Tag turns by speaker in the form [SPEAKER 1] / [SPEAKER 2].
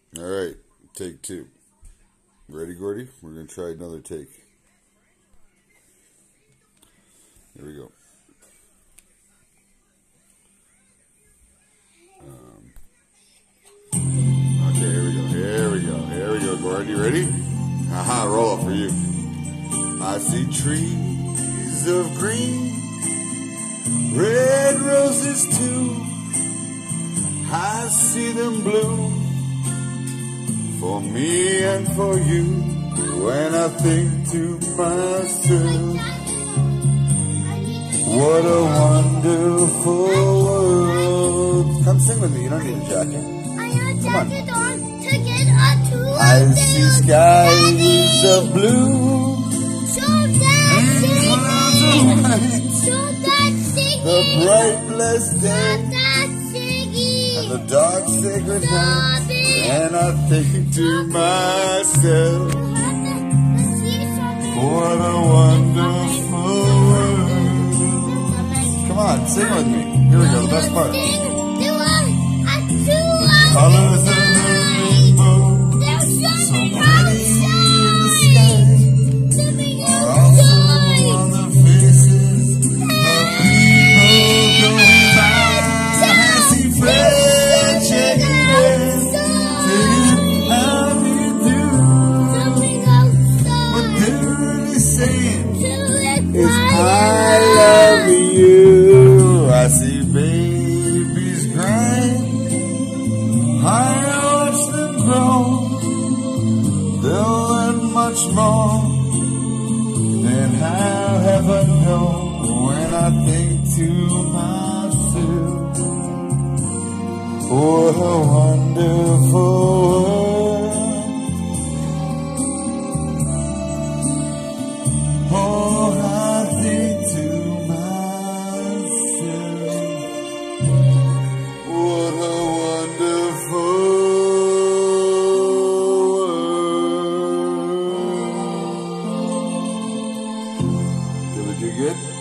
[SPEAKER 1] All right, take two. Ready, Gordy? We're going to try another take. Here we go. Okay, here we go. Here we go. Here we go, Gordy. You ready? Haha, roll up for you. I see trees of green, red roses too. I see them bloom for me and for you. When I think to myself, what a wonderful world. Come sing with me. You don't need a jacket. Come on. I see skies of blue and clouds of white, the bright blessed day and the dark sacred night. And I think to myself, what a wonderful world. Come on, sing with me. Here we go, the best part. Colors of the rainbow, so pretty in the sky, are also on the faces of people going by. I see friends shaking hands, saying, how do you do? What they're really saying is, I love you. I see babies crying, I watch them grow. They'll learn much more than I'll ever know. When I think to myself, what a wonderful world. Oh, I think to myself, what a wonderful world. Did we do good?